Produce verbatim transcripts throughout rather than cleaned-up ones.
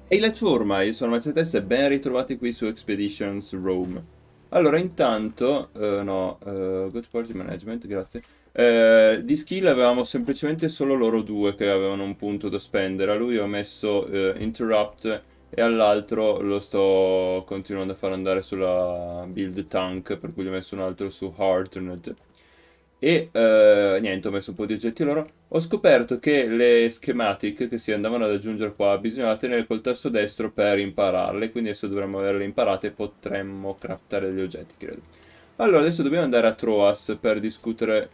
Ehi la ciurma, io sono Mazzetessa e ben ritrovati qui su Expeditions Rome. Allora, intanto, eh, no, eh, Go to Party Management, grazie. Eh, di skill avevamo semplicemente solo loro due che avevano un punto da spendere. A lui ho messo eh, Interrupt e all'altro lo sto continuando a far andare sulla build tank, per cui gli ho messo un altro su Heartned. E eh, niente, ho messo un po' di oggetti loro. Ho scoperto che le schematic che si andavano ad aggiungere qua bisognava tenere col tasto destro per impararle, quindi adesso dovremmo averle imparate e potremmo craftare degli oggetti, credo. Allora, adesso dobbiamo andare a Troas per discutere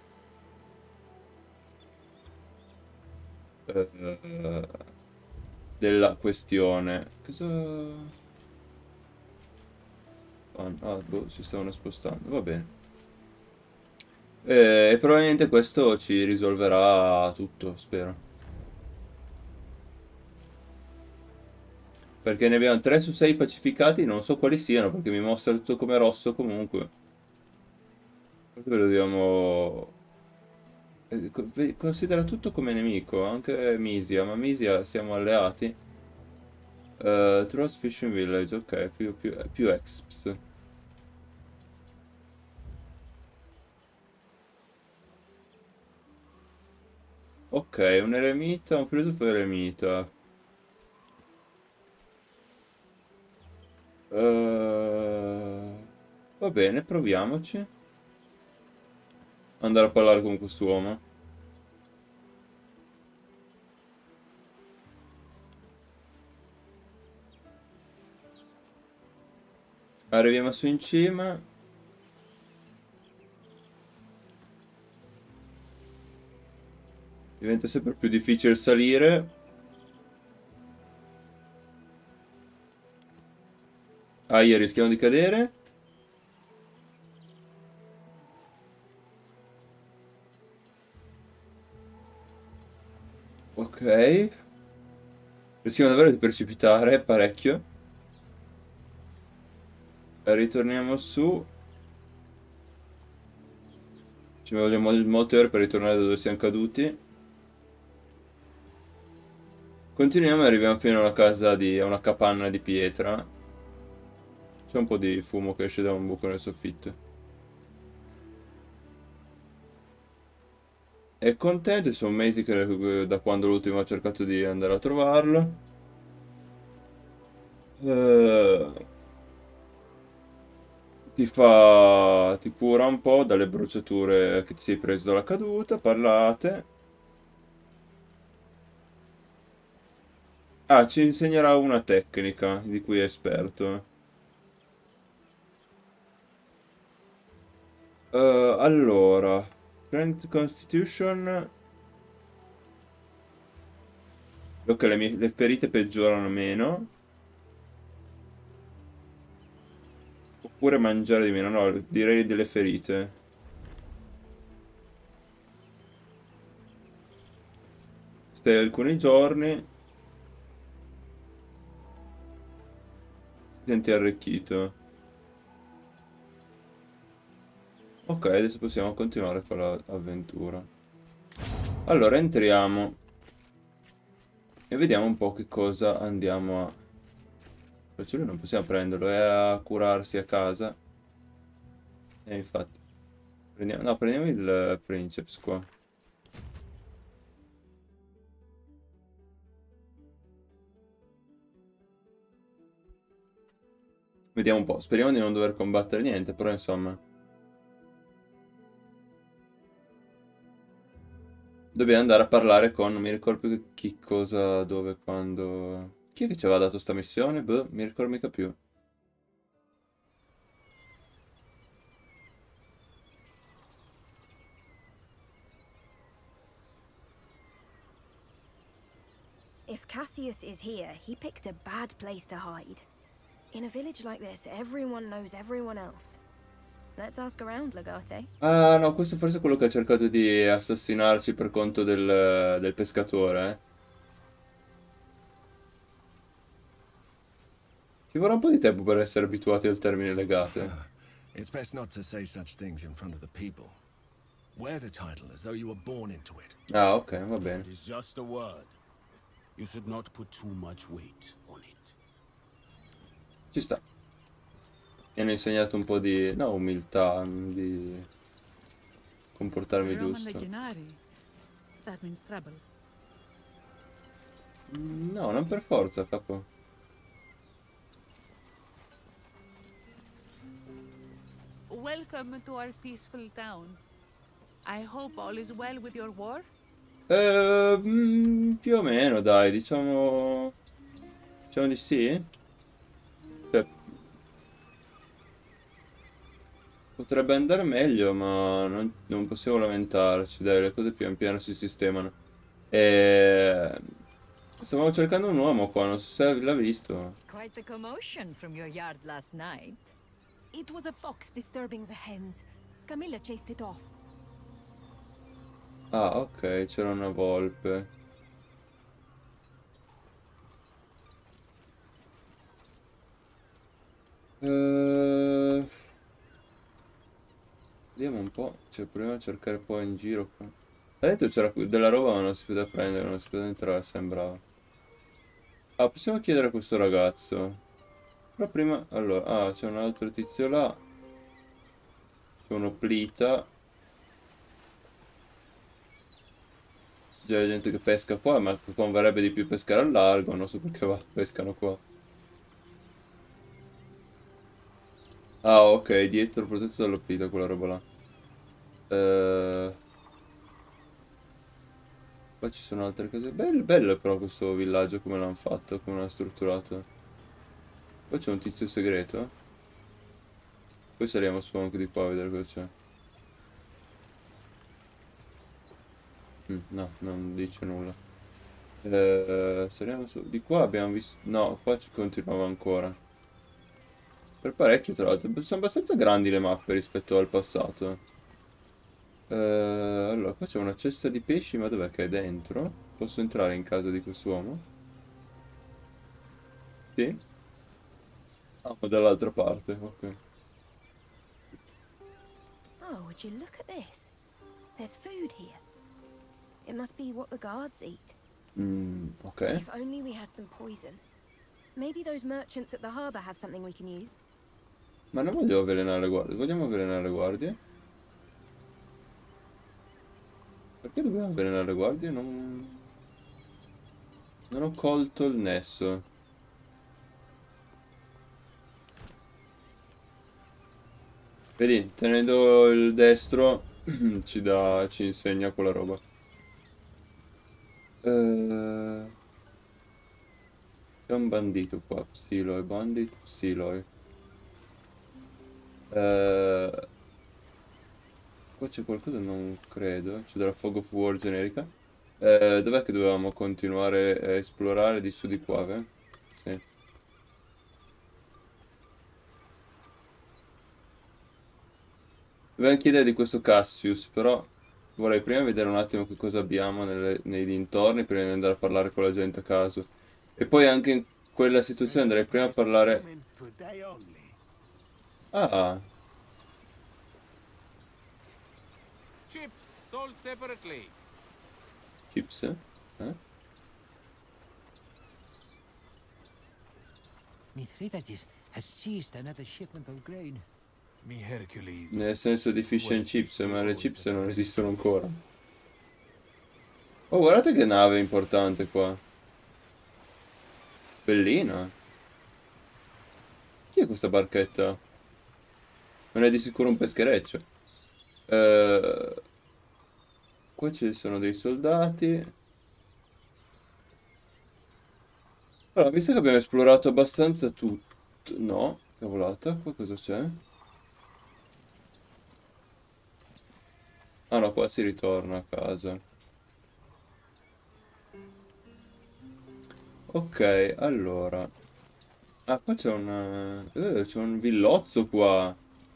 eh, della questione. Cosa... Ah, ah, boh, si stavano spostando, va bene. E probabilmente questo ci risolverà tutto, spero. Perché ne abbiamo tre su sei pacificati, non so quali siano, perché mi mostra tutto come rosso comunque. Forse ve lo dobbiamo... eh, co- ve- Considera tutto come nemico, anche Misia, ma Misia siamo alleati. Uh, Trust Fishing Village, ok, più, più, più exps. Ok, un eremita, un filosofo eremita. Uh, Va bene, proviamoci. Andare a parlare con quest'uomo. Arriviamo su in cima. Diventa sempre più difficile salire. Aia, rischiamo di cadere. Ok. Rischiamo davvero di precipitare parecchio. Ritorniamo su. Ci vogliono mol- molte ore per ritornare da dove siamo caduti. Continuiamo e arriviamo fino a una casa di... a una capanna di pietra. C'è un po' di fumo che esce da un buco nel soffitto. È contento, sono mesi che da quando l'ultimo ho cercato di andare a trovarlo. Eh, ti fa... ti cura un po' dalle bruciature che ti sei preso dalla caduta. Parlate. Ah, ci insegnerà una tecnica di cui è esperto. Eh, allora, Strength Constitution. Ok, le mie le ferite peggiorano meno. Oppure mangiare di meno. No, direi delle ferite. Stai alcuni giorni. Ti senti arricchito. Ok, adesso possiamo continuare con l'avventura. Allora, entriamo. E vediamo un po' che cosa andiamo a... Perciò lui non possiamo prenderlo, è a curarsi a casa. E infatti... Prendiamo... No, prendiamo il Princeps qua. Vediamo un po', speriamo di non dover combattere niente, però insomma... Dobbiamo andare a parlare con... Non mi ricordo più chi, cosa, dove, quando... Chi è che ci aveva dato sta missione? Boh, mi ricordo mica più. If Cassius is here, he picked a bad place to hide. In a village like this, everyone knows everyone else. Let's ask around, Legate. Ah no, questo forse è quello che ha cercato di assassinarci per conto del, del pescatore, eh. Ci vorrà un po' di tempo per essere abituati al termine legate. It's best not to say such things in front of the people. Wear the title as though you were born into it. Ah, ok, va bene. It is just a word. You should not put too much weight on it. Ci sta. Mi hanno insegnato un po' di, no, umiltà, di comportarmi Roman giusto. legionary. That means trouble. Mm, No, non per forza, capo. Welcome to our peaceful town. I hope all is well with your war. Eh, mm, più o meno, dai, diciamo... Diciamo di sì? Cioè, potrebbe andare meglio, ma non, non possiamo lamentarci, dai, le cose pian piano si sistemano. E... Stavamo cercando un uomo qua, non so se l'ha visto. Quite the commotion from your yard last night. It was a fox disturbing the hens. Camilla chased it off. Ah, ok, c'era una volpe. Eh, Vediamo un po', cioè proviamo a cercare poi in giro qua. Da dentro c'era della roba ma non si poteva prendere, non si poteva entrare, sembrava. Ah, possiamo chiedere a questo ragazzo. Però prima, allora, ah, c'è un altro tizio là. C'è uno plita. Già c'è gente che pesca qua, ma converrebbe di più pescare al largo, non so perché va, pescano qua. Ah, ok, dietro protetto dallo plita, quella roba là. Eh... Qua ci sono altre cose. Bello, bello però questo villaggio come l'hanno fatto, come l'hanno strutturato. Qua c'è un tizio segreto. Poi saliamo su anche di qua a vedere cosa c'è. Mm, no, non dice nulla. Eh, saliamo su. Di qua abbiamo visto. No, qua ci continuava ancora. Per parecchio, tra l'altro. Sono abbastanza grandi le mappe rispetto al passato. Eh, allora, qua c'è una cesta di pesci, ma dov'è che è dentro? Posso entrare in casa di quest'uomo? Sì? Ah, ma dall'altra parte, ok. Oh, would you look at this? There's food here. It must be what the guards eat. Mm, ok. If only we had some poison. Maybe those merchants at the harbor have something we can use. Ma non voglio avvelenare le guardie. Vogliamo avvelenare le guardie? Perché dobbiamo avvelenare le guardie? Non... Non ho colto il nesso. Vedi, tenendo il destro ci dà, ci insegna quella roba. Eh, C'è un bandito qua, Psiloi, bandit, Psiloi. Eh, Qua c'è qualcosa? Non credo. C'è della Fog of War generica. Eh, dov'è che dovevamo continuare a esplorare di su di qua, eh? Sì. Dobbiamo chiedere di questo Cassius, però vorrei prima vedere un attimo che cosa abbiamo nelle- nei dintorni prima di andare a parlare con la gente a caso. E poi anche in quella situazione andrei prima a parlare... Ah, Chips sold separately. chips? Eh? Mithridates has seized another shipment of grain. Me Hercules. Nel senso di fish and chips, ma le chips non esistono ancora. Oh, guardate che nave importante qua. Bellina. Chi è questa barchetta? Non è di sicuro un peschereccio. Eh, Qua ci sono dei soldati. Allora, visto che abbiamo esplorato abbastanza tutto... No, cavolata, qua cosa c'è? Ah no, qua si ritorna a casa. Ok, allora. Ah, qua c'è una... Eh, c'è un villozzo qua.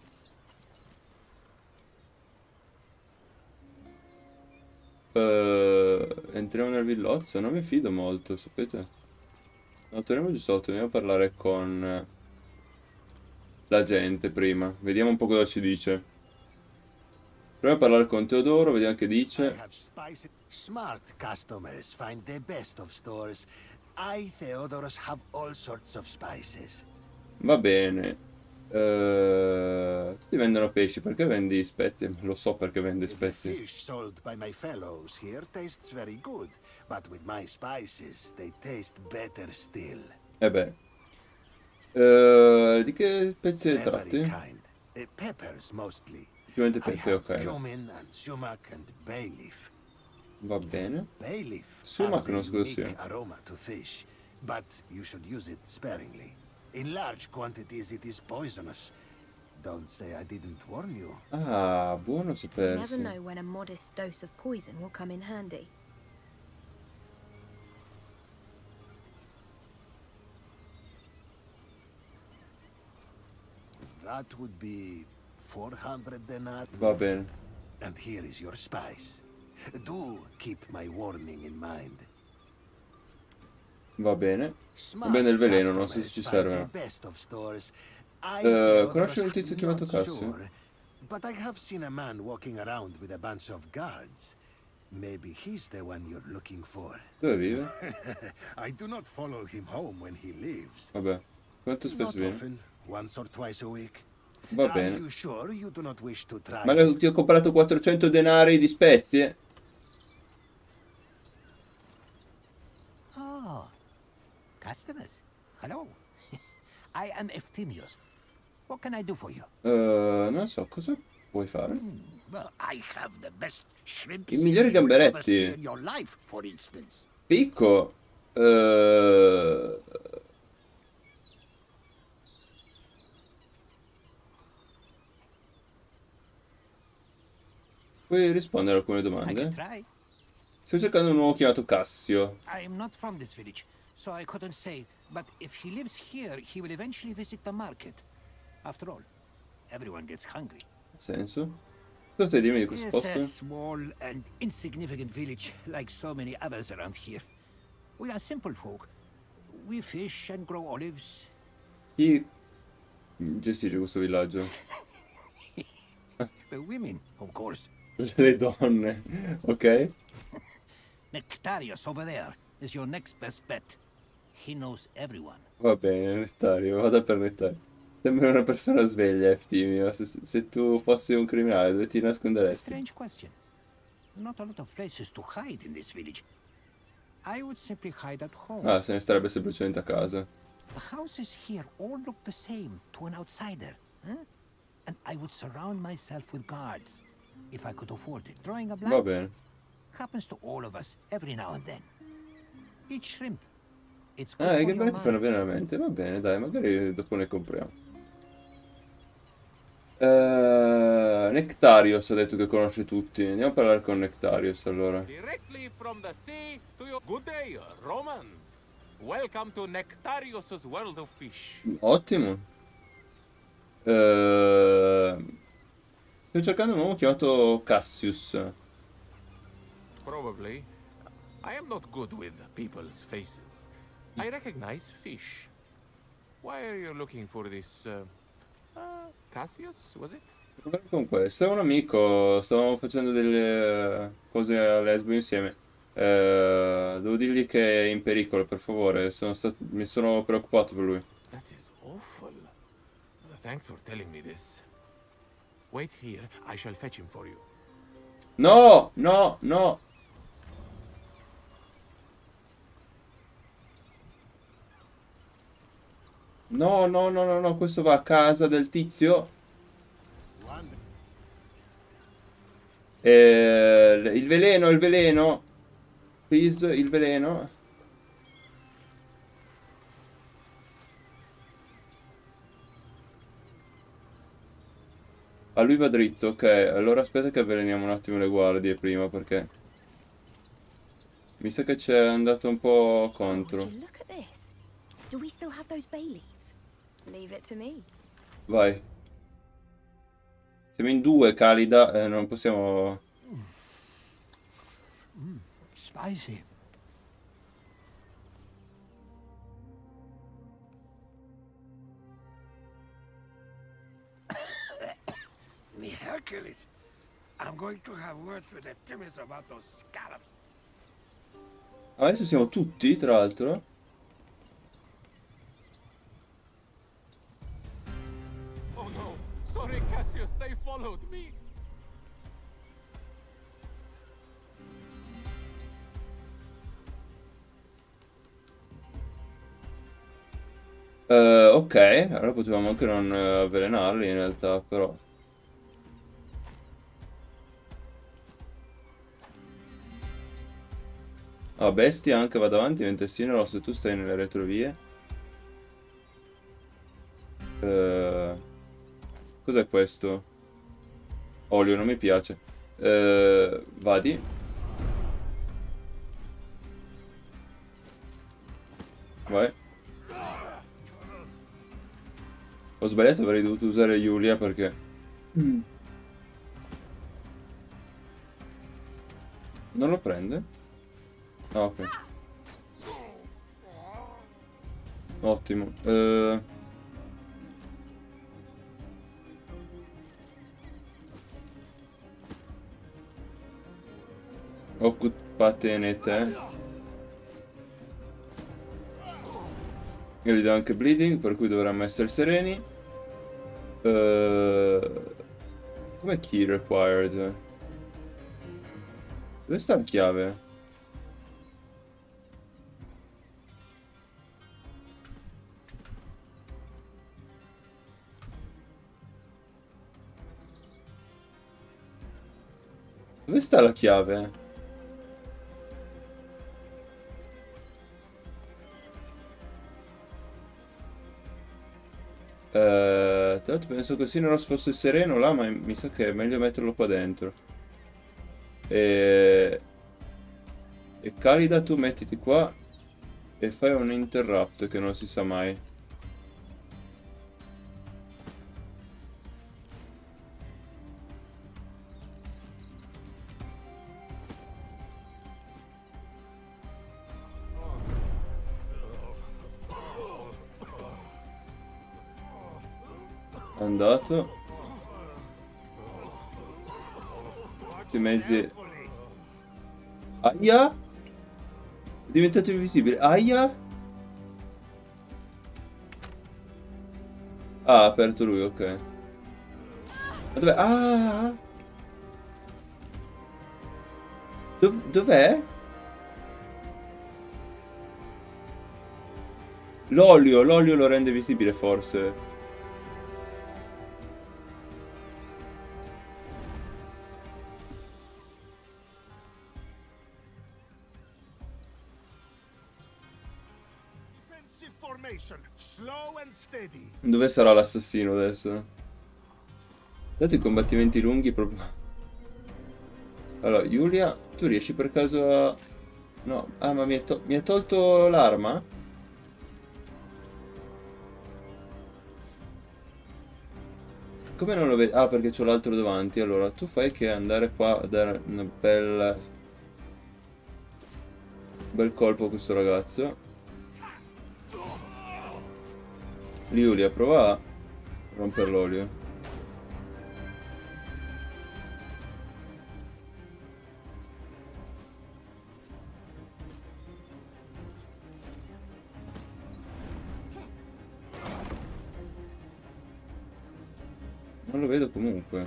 Eh, entriamo nel villozzo, non mi fido molto, sapete? No, torniamo giù sotto, andiamo a parlare con eh, la gente prima. Vediamo un po' cosa ci dice. Proviamo a parlare con Teodoro, vediamo che I dice. have spices. Smart customers find the best of stores. I, Theodoros, have all sorts of spices. Va bene. Eh, tutti vendono pesci, perché vendi spezie? Lo so perché vende The spezie. fish sold by my fellows here tastes very good, but with my spices, they taste better still. Eh beh. Eh, di che spezie Every tratti? kind. Uh, peppers mostly. Sicuramente I pepe, have ok. cumin and sumac and bay leaf. Va bene. Bay leaf Sumac adds a non so cosa unique sia. aroma to fish, but you should use it sparingly. In large quantities, it is poisonous. Don't say I didn't warn you. Ah, buono You sapersi. never know when a modest dose of poison will come in handy. That would be four hundred denar. Va bene. And here is your spice. Do keep my warning in mind. Va bene. Smart bene il veleno, non so se customers ci find serve. the best of stores. I, Eh, Theodoros, conosci un tizio chiamato not Cassio? sure, but I have seen a man walking around with a bunch of guards. Maybe he's the one you're looking for. Dove vive? I do not follow him home when he leaves. Vabbè. Quanto spesso Not viene? often, once or twice a week. Va Are bene. you sure you do not wish to try? Ma le- ti ho comprato quattrocento denari di spezie? Oh, customers. Hello. I am Efthymios. What can I do for you? Eh, non so, cosa vuoi fare? Well, I have the best shrimps I migliori you will ever gamberetti. see in your life, for instance. Picco. Eh... Puoi rispondere a alcune I can domande? try. Sto cercando un uomo chiamato Cassio. I am not from this village, so I couldn't say. But if he lives here, he will eventually visit the market. After all, everyone gets hungry. Ha senso? Cosa stai dirmi di questo It's a posto? small and insignificant village, like so many others around here. We are simple folk. We fish and grow olives. Chi gestisce questo villaggio? The women, of course. Le donne, ok? Nectarius over there is your next best bet. He knows everyone. Va bene, Nettario, vado per Nettario. Sembra una persona sveglia, Eftimio. Se, se tu fossi un criminale, dove ti nasconderesti? Strange question. Not a lot of places to hide in this village. I would simply hide at home. Ah, se ne starebbe semplicemente a casa. The houses here all look the same to an outsider. Huh? And I would surround myself with guards, if I could afford it. Drawing a Va blank bene. happens to all of us every now and then. Eat shrimp. It's good Ah, i for your gamberetti fanno mind. bene alla mente. Va bene, dai, magari dopo ne compriamo. Eh, Nectarios ha detto che conosce tutti. Andiamo a parlare con Nectarios allora. Directly from the sea to your... Good day, Romans. Welcome to Nectarius' world of fish. Ottimo. Eh, sto cercando un uomo chiamato Cassius. Probably. I am not good with people's faces. I recognize fish. Why are you looking for this... Uh, uh, Cassius, was it? Guarda con questo, è un amico, stavamo facendo delle cose a Lesbo insieme. Eh, devo dirgli che è in pericolo, per favore, sono stato- mi sono preoccupato per lui. That is awful. Uh, thanks for telling me this. Wait here, I shall fetch him for you. No, no, no. No, no, no, no, no, questo va a casa del tizio. Eh, il veleno, il veleno. Please, il veleno. A lui va dritto, ok. Allora aspetta che avveleniamo un attimo le guardie prima perché mi sa che c'è andato un po' Would contro. you look at this? Do we still have those bay leaves? Leave it to me. Vai. Siamo in due, Calida, eh, non possiamo... Spicy. Me Hercules. I'm going to have words with the Timmins about those scallops. Adesso siamo tutti, tra l'altro. Oh no! Sorry, Cassius, they followed me! Uh, ok, allora potevamo anche non uh, avvelenarli in realtà, però... Ah, bestia anche va davanti mentre Sinero, se tu stai nelle retrovie. Uh, cos'è questo? Olio, non mi piace. Uh, vadi. Vai. Ho sbagliato, avrei dovuto usare Yulia perché... Mm. Non lo prende? Ah, ok. Ottimo. Uh... Occupatene te. Io gli do anche bleeding, per cui dovremmo essere sereni. Uh, come key required? Dove sta la chiave? Dove sta la chiave? Uh, tra l'altro penso che Sinros fosse sereno là, ma mi sa che è meglio metterlo qua dentro. E... E Khalida, tu mettiti qua e fai un interrupt che non si sa mai. Andato. Tutti i mezzi. Aia! È diventato invisibile. Aia! Ah, ha aperto lui, ok. Ma dov'è? Ah! Dov- dov'è? L'olio, l'olio lo rende visibile forse. Dove sarà l'assassino adesso? Dato i combattimenti lunghi proprio... Allora, Yulia, tu riesci per caso a... No, ah, ma mi ha, to mi ha tolto l'arma? Come non lo vedi? Ah, perché c'ho l'altro davanti. Allora, tu fai che andare qua a dare un bel... bel colpo a questo ragazzo. Giulia, prova a rompere l'olio. Non lo vedo comunque.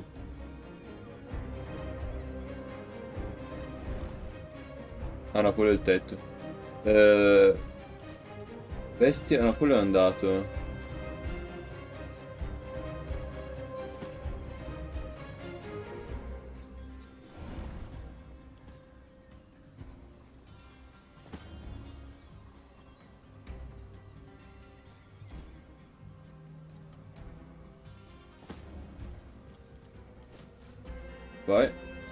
Ah no, quello è il tetto. Eh... Bestia, no, quello è andato. Vai.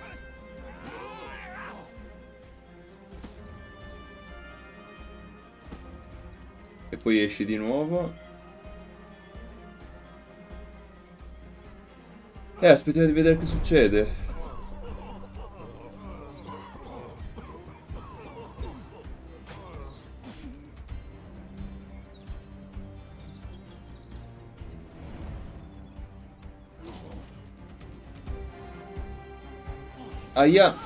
E poi esci di nuovo. Eh, aspettiamo di vedere che succede. Aia!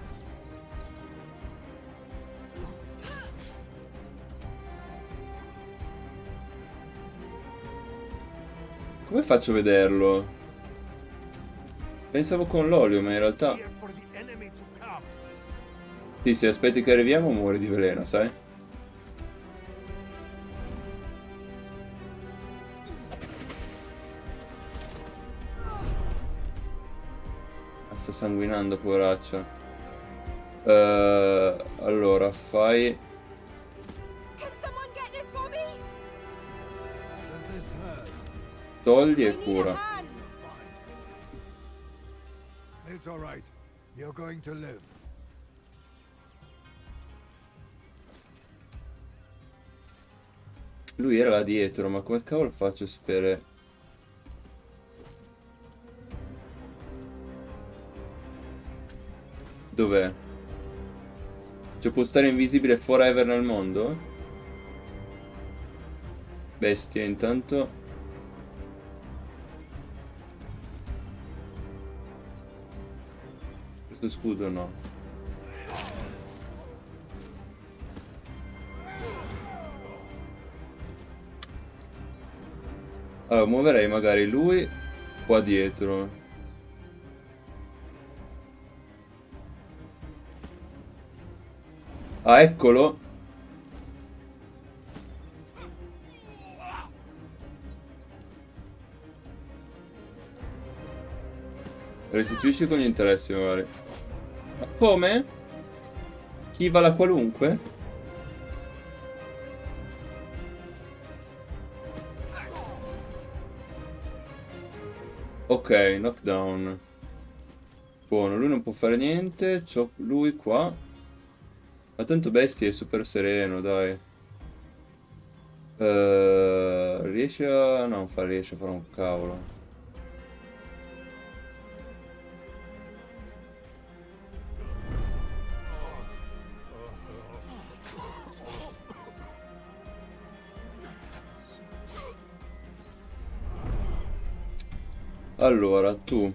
Come faccio a vederlo? Pensavo con l'olio, ma in realtà... Sì, se aspetti che arriviamo muori di veleno, sai? Sta sanguinando, poveraccia. Uh, allora, fai... Togli e cura. It's all right. You're going to live. Lui era là dietro, ma come cavolo faccio a sapere? Dov'è? Cioè può stare invisibile forever nel mondo? Bestia, intanto... Questo scudo no. Allora, muoverei magari lui qua dietro. Ah, eccolo. Restituisci con gli interessi magari. Ma come? Schiva la qualunque? Ok, knockdown. Buono, lui non può fare niente. C'ho lui qua. Ma tanto Bestia è super sereno, dai. Uh, riesce a... no, non fa, riesce a fare un cavolo. Allora, tu...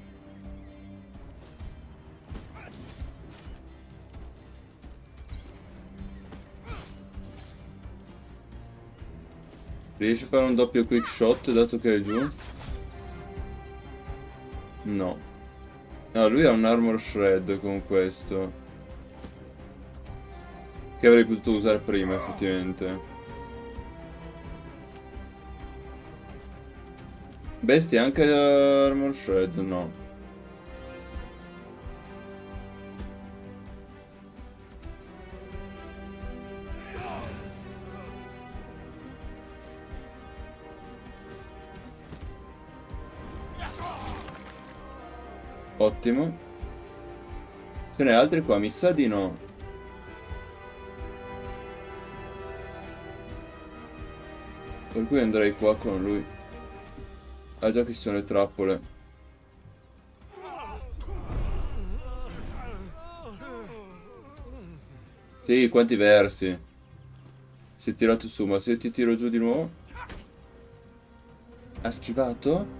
riesci a fare un doppio quick shot dato che è giù? No. No, lui ha un armor shred con questo. Che avrei potuto usare prima, effettivamente. Bestia anche armor shred? No. Ottimo. Ce n'è altri qua? Mi sa di no. Per cui andrei qua con lui. Ah già che ci sono le trappole. Sì, quanti versi. Si è tirato su, ma se io ti tiro giù di nuovo. Ha schivato?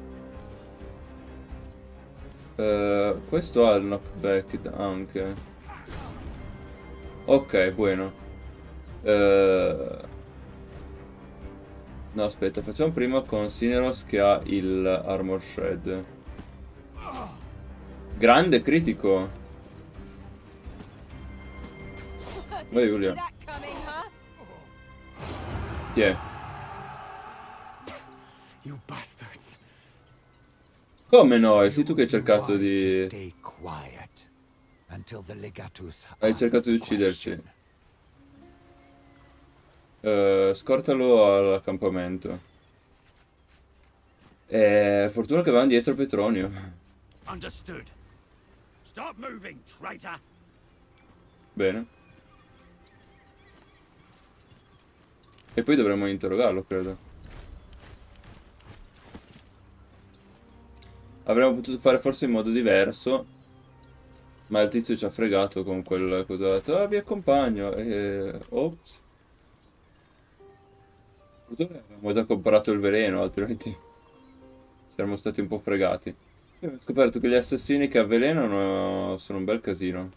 Uh, questo ha il knockback anche. Ok, buono. Uh, no, aspetta, facciamo prima con Cineros che ha il armor shred. Grande critico. Vai Giulia. Chi è? You bastards. Come no? Sei tu che hai cercato di... Hai cercato di ucciderci. Uh, scortalo all'accampamento. Eh, fortuna che avevamo dietro Petronio. Understood. Stop moving, traitor. Bene. E poi dovremmo interrogarlo, credo. Avremmo potuto fare forse in modo diverso. Ma il tizio ci ha fregato con quel cosa. Ha detto, ah, vi accompagno. E... ops. Avevamo già comprato il veleno, altrimenti saremmo stati un po' fregati. Io ho scoperto che gli assassini che avvelenano sono un bel casino.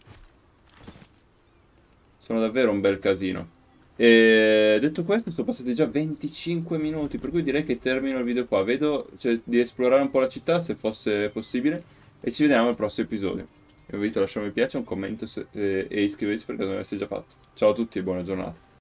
Sono davvero un bel casino. E detto questo, sono passati già venticinque minuti, per cui direi che termino il video qua. Vedo, cioè, di esplorare un po' la città, se fosse possibile, e ci vediamo al prossimo episodio. Vi invito a lasciare un mi piace, un commento se, eh, e iscrivervi per caso non l'avesse già fatto. Ciao a tutti e buona giornata.